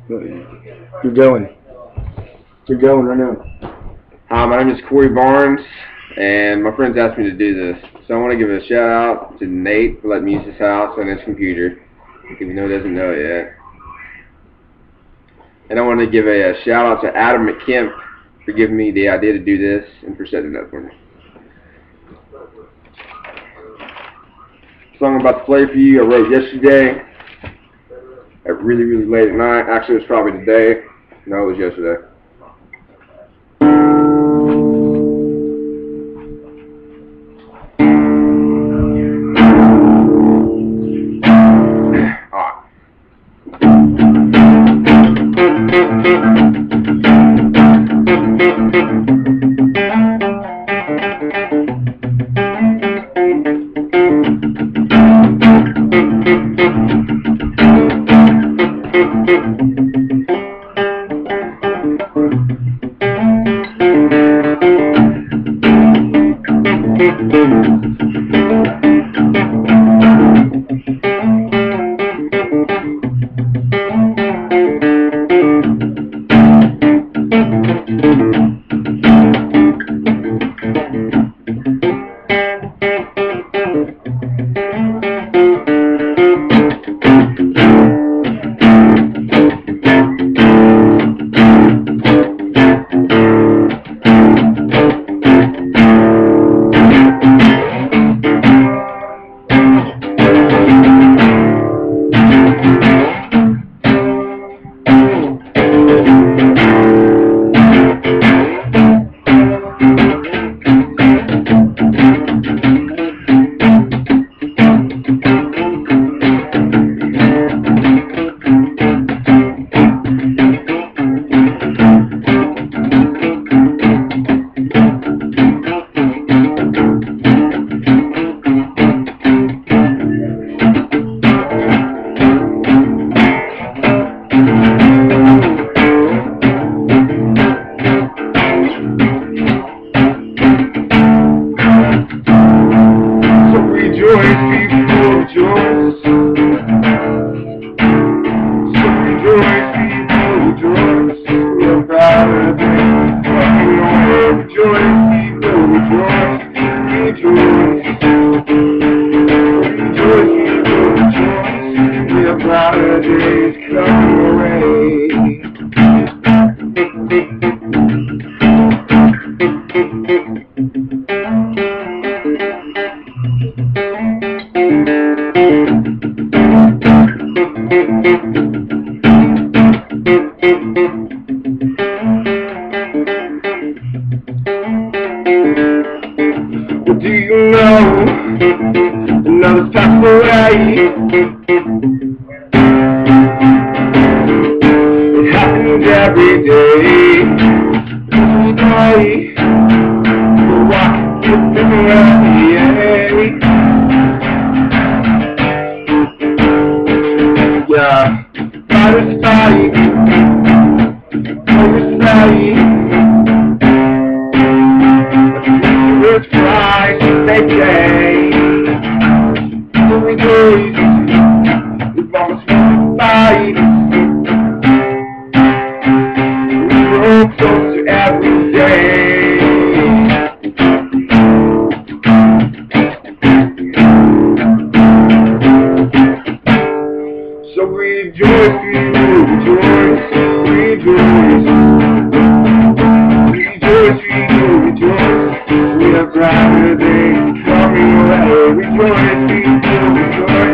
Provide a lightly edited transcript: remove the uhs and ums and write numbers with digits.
You're going. You're going right now. Hi, my name is Corey Barnes, and my friends asked me to do this. So I want to give a shout out to Nate for letting me use his house and his computer, even though he doesn't know it yet. And I want to give a shout out to Adam McKemp for giving me the idea to do this and for setting it up for me. The song I'm about to play for you I wrote yesterday at really, really late at night. Actually, it was probably today. No, it was yesterday. Do you know another passed away? It happens every day. Every day, we're walking with the yeah, by the side, over the side. It's Christ, they say. So we rejoice, we promise to fight. We grow closer every day. So rejoice, rejoice, rejoice, rejoice. We have brighter days coming away. Rejoice, rejoice.